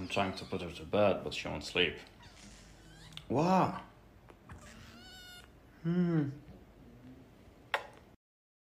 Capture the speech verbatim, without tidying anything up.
I'm trying to put her to bed, but she won't sleep. Wow. Hmm.